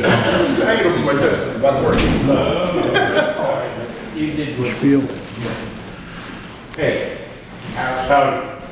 hanging over my desk. About to work. You did good. Spiel. Hey, howdy.